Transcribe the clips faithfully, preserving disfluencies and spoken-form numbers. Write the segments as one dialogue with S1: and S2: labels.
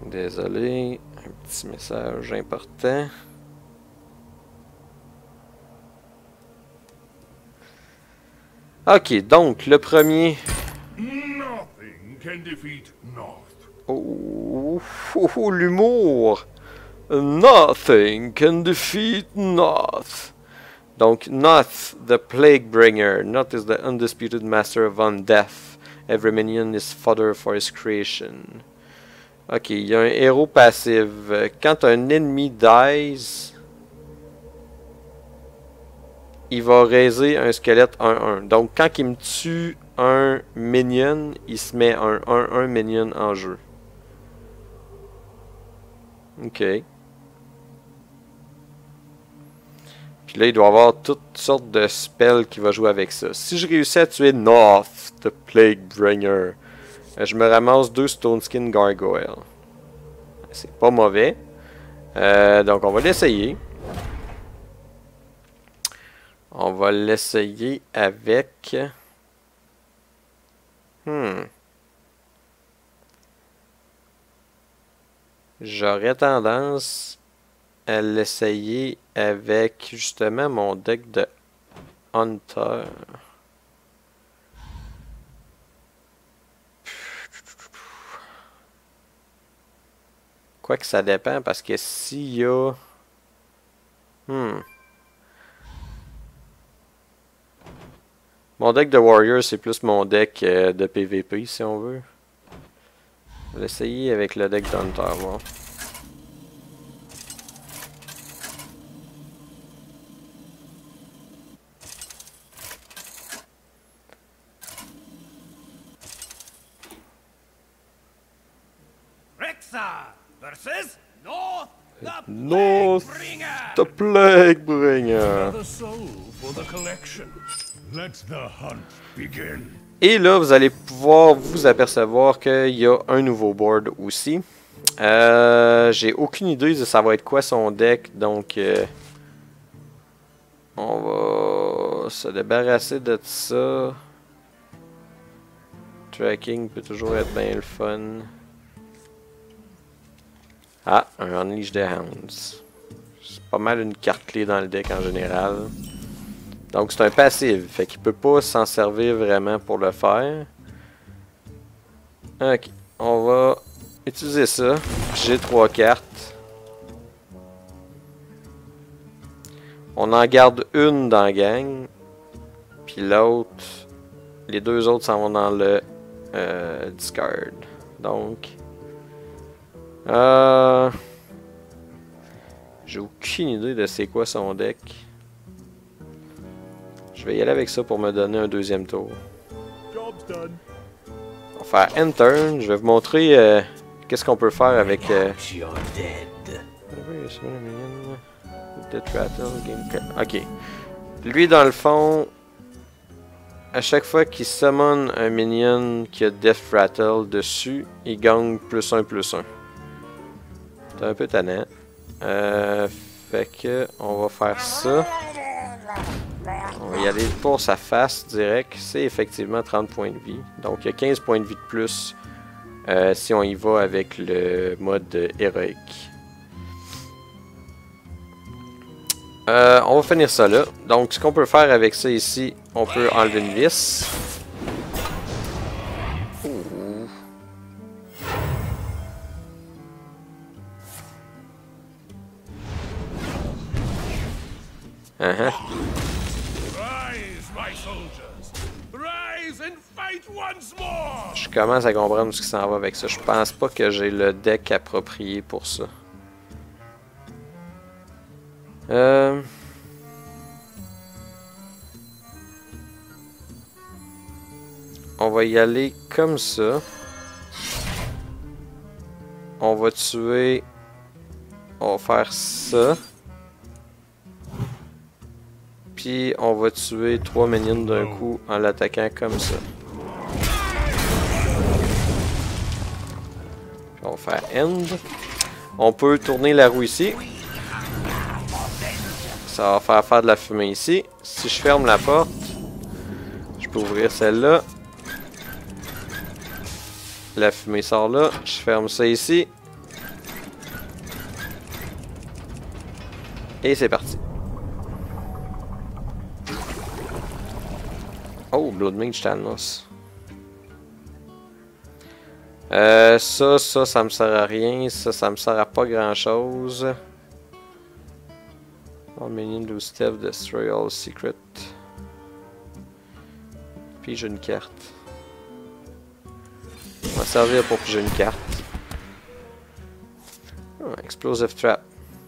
S1: Désolé, un petit message important. Ok, donc le premier.
S2: Nothing can defeat North.
S1: Oh, oh, oh l'humour! Nothing can defeat Noth. Donc, Noth, the Plague Bringer. Noth is the undisputed master of undeath. Every minion is fodder for his creation. Ok, il y a un héros passif. Quand un ennemi dies, il va raiser un squelette un un. Donc, quand il me tue un minion, il se met un un un minion en jeu. Ok. Puis là, il doit y avoir toutes sortes de spells qui va jouer avec ça. Si je réussis à tuer North, the Plague Bringer, je me ramasse deux Stone Skin Gargoyle. C'est pas mauvais. Euh, donc, on va l'essayer. On va l'essayer avec... Hmm. J'aurais tendance à l'essayer avec justement mon deck de Hunter. Quoique ça dépend parce que s'il y a... Hmm. Mon deck de Warrior, c'est plus mon deck euh, de P V P si on veut. On va l'essayer avec le deck d'Hunter. Bon.
S3: Rexxar versus North, the
S1: North,
S3: Plague Bringer.
S1: the Plague Bringer.
S2: Another soul for the collection. Let the hunt begin.
S1: Et là, vous allez pouvoir vous apercevoir qu'il y a un nouveau board aussi. Euh, J'ai aucune idée de ça va être quoi son deck, donc euh, on va se débarrasser de ça. Tracking peut toujours être bien le fun. Ah, un Unleash the Hounds. C'est pas mal une carte clé dans le deck en général. Donc c'est un passif, fait qu'il peut pas s'en servir vraiment pour le faire. Ok, on va utiliser ça. J'ai trois cartes. On en garde une dans la gang. Puis l'autre, les deux autres s'en vont dans le euh, discard. Donc, euh, j'ai aucune idée de c'est quoi son deck. Je vais y aller avec ça pour me donner un deuxième tour. On va faire Enter. Je vais vous montrer euh, qu'est-ce qu'on peut faire avec... Euh... Ok. Lui, dans le fond, à chaque fois qu'il summon un minion qui a Death Rattle dessus, il gagne plus un plus un. C'est un peu tannant. Euh, fait que on va faire ça. On va y aller pour sa face direct. C'est effectivement trente points de vie. Donc il y a quinze points de vie de plus euh, si on y va avec le mode héroïque. Euh, on va finir ça là. Donc ce qu'on peut faire avec ça ici, on peut enlever une vis. Ouh. Uh-huh. Je commence à comprendre ce qui s'en va avec ça. Je pense pas que j'ai le deck approprié pour ça. Euh... On va y aller comme ça. On va tuer... On va faire ça. Puis on va tuer trois minions d'un coup en l'attaquant comme ça. Puis on va faire End. On peut tourner la roue ici. Ça va faire faire de la fumée ici. Si je ferme la porte, je peux ouvrir celle-là. La fumée sort là. Je ferme ça ici. Et c'est parti. Oh, Blood Mage Thanos. Euh, ça, ça, ça me sert à rien. Ça, ça me sert à pas grand chose. All minion lose step, destroy all secret. Puis j'ai une carte. On va servir pour piger une carte. Oh, explosive trap.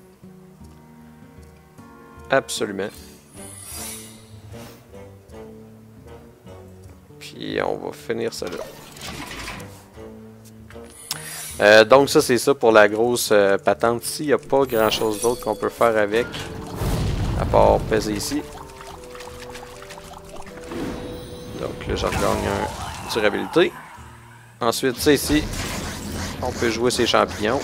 S1: Absolument. Puis on va finir ça là. Euh, donc ça c'est ça pour la grosse euh, patente ici. Il n'y a pas grand chose d'autre qu'on peut faire avec. À part peser ici. Donc là je regagne un durabilité. Ensuite ça ici. On peut jouer ces champignons.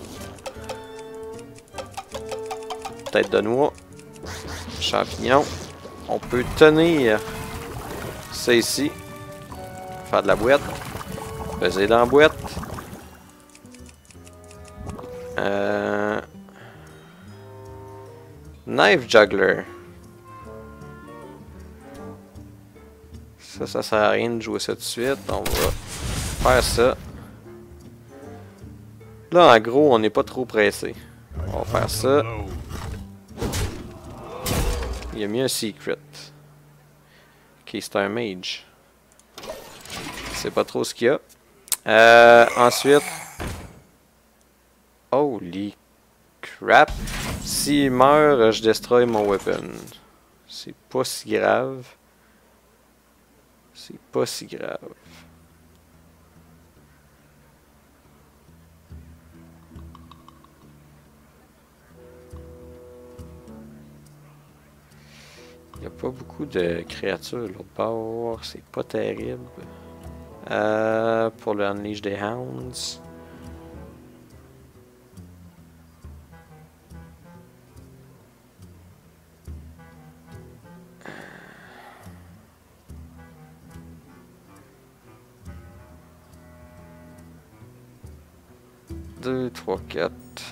S1: Tête de noix. Champignons. On peut tenir ça ici. Faire de la boîte. Peser dans la boîte. Euh... Knife Juggler. Ça, ça sert à rien de jouer ça tout de suite. On va faire ça. Là, en gros, on n'est pas trop pressé. On va faire ça. Il a mis un secret. Ok, c'est un mage. Je sais pas trop ce qu'il y a. Euh, ensuite. Holy crap. S'il meurt, je destroy mon weapon. C'est pas si grave. C'est pas si grave. Il n'y a pas beaucoup de créatures l'autre bord. C'est pas terrible. Euh, pour le Unleash des Hounds. deux, trois, quatre.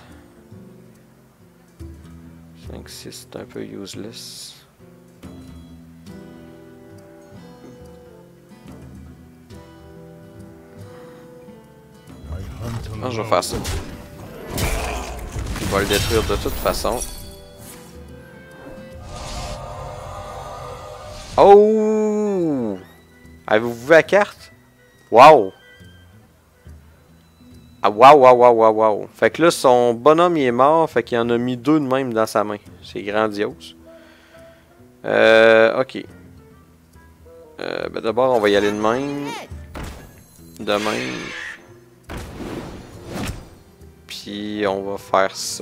S1: cinq, six, c'est un peu useless. Ah, je vais faire ça. Il va le détruire de toute façon. Oh! Avez-vous vu la carte? Wow! Ah, wow, wow, wow, wow, wow. Fait que là, son bonhomme, il est mort. Fait qu'il en a mis deux de même dans sa main. C'est grandiose. Euh, ok. Euh, ben d'abord, on va y aller de même. De même. Puis, on va faire ça.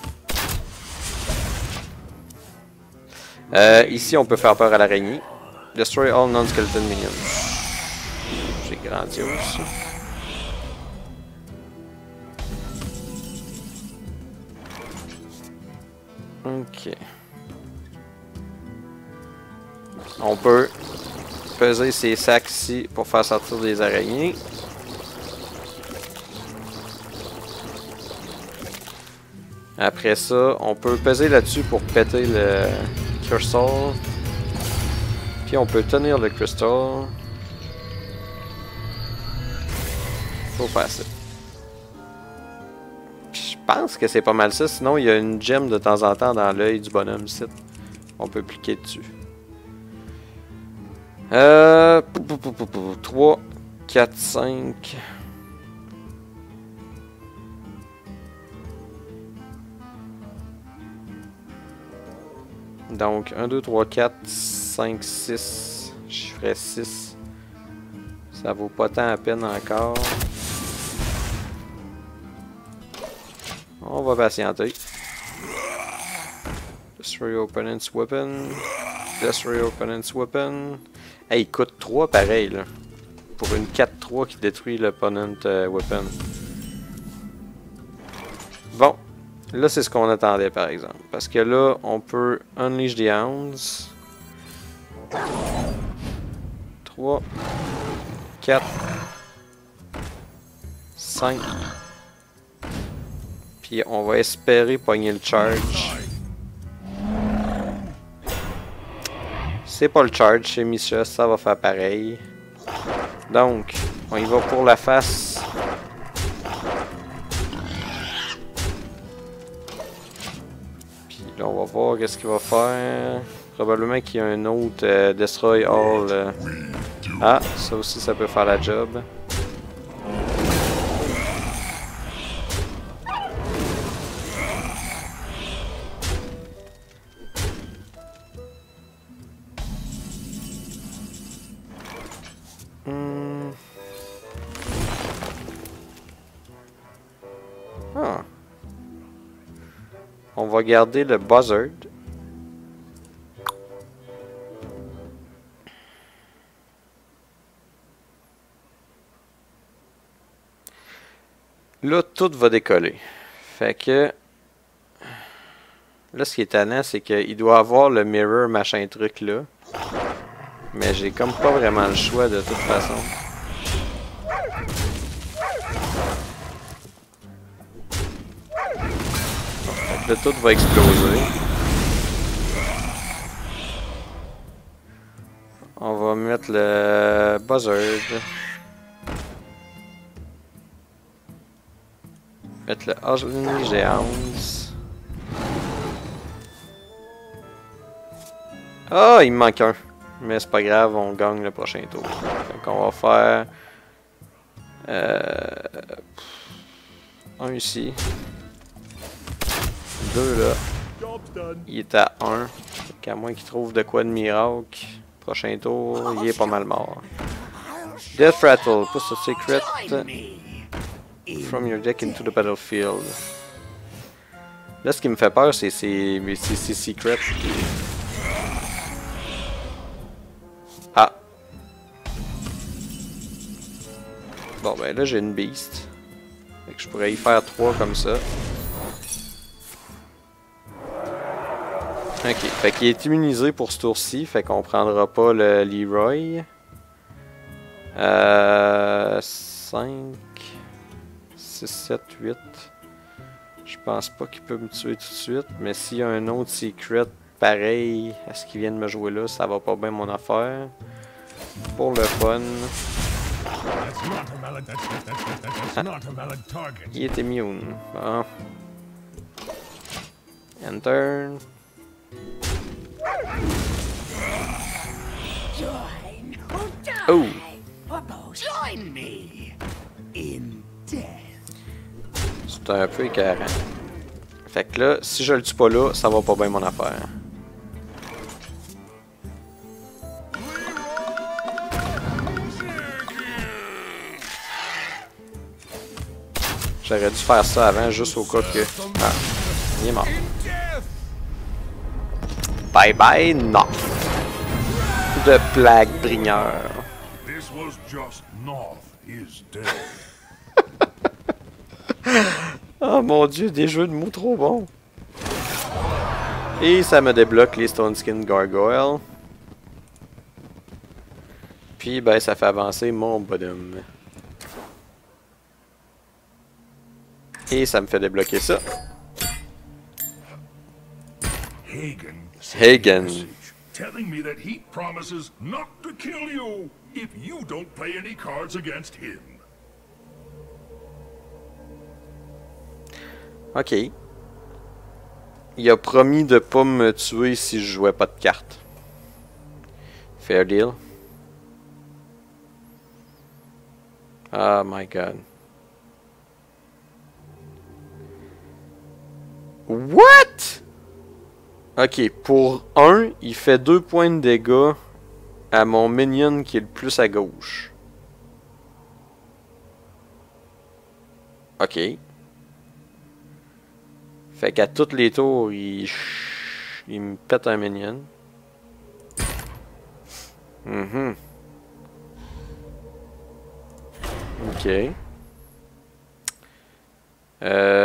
S1: Euh, ici, on peut faire peur à l'araignée. Destroy all non-skeleton minions. C'est grandiose, ça. Ok. On peut peser ces sacs ici pour faire sortir des araignées. Après ça, on peut peser là-dessus pour péter le crystal. Puis on peut tenir le crystal. Faut faire ça. Je pense que c'est pas mal ça. Sinon, il y a une gemme de temps en temps dans l'œil du bonhomme ici. On peut cliquer dessus. Euh, trois, quatre, cinq. Donc, un, deux, trois, quatre, cinq, six. Je ferais six. Ça vaut pas tant à peine encore. On va patienter. Destroy opponent's weapon. Destroy opponent's weapon. Hey, il coûte trois pareil là. Pour une quatre trois qui détruit l'opponent euh, weapon. Bon. Là, c'est ce qu'on attendait par exemple. Parce que là, on peut Unleash the Hounds. trois, quatre, cinq. Puis on va espérer pogner le charge. C'est pas le charge chez Misha, ça va faire pareil. Donc, on y va pour la face. Puis là, on va voir qu'est-ce qu'il va faire. Probablement qu'il y a un autre euh, Destroy All. Euh... Ah, ça aussi, ça peut faire la job. Hmm. Ah. On va garder le Buzzard. Là, tout va décoller. Fait que... Là, ce qui est tannant, c'est qu'il doit avoir le mirror machin truc là. Mais j'ai comme pas vraiment le choix de toute façon. Fait que là, tout va exploser. On va mettre le Buzzard. Mettre le Osling Géance. Ah, il me manque un. Mais c'est pas grave, on gagne le prochain tour. Fait qu'on va faire... Euh, un ici. Deux là. Il est à un. Qu'à moins qu'il trouve de quoi de miracle. Prochain tour, il est pas mal mort. Death Rattle, push a secret from your deck into the battlefield. Là, ce qui me fait peur, c'est ces secrets. Ah. Bon, ben là, j'ai une beast. Fait que je pourrais y faire trois comme ça. Ok, fait qu'il est immunisé pour ce tour-ci, fait qu'on prendra pas le Leroy. Euh, cinq, six, sept, huit. Je pense pas qu'il peut me tuer tout de suite, mais s'il y a un autre secret pareil à ce qu'il vient de me jouer là, ça va pas bien mon affaire. Pour le fun. Ah. Il est immune. Bon. Enter. Oh! C'est un peu écœurant. Fait que là, si je le tue pas là, ça va pas bien mon affaire. J'aurais dû faire ça avant, juste au cas que... Ah, il est mort. Bye bye, non. De plague brigneur. Oh mon dieu, des jeux de mots trop bons. Et ça me débloque les Stone Skin Gargoyle. Puis ben ça fait avancer mon bonhomme. Et ça me fait débloquer ça.
S2: Hagen.
S1: Hagen.
S2: Telling me that he promises not to kill you if you don't play any cards against him.
S1: Ok. Il a promis de pas me tuer si je jouais pas de cartes. Fair deal. Oh my god. What? Ok, pour un, il fait deux points de dégâts à mon minion qui est le plus à gauche. Ok. Fait qu'à tous les tours, il, il me pète un minion. Mhm. Ok. Euh...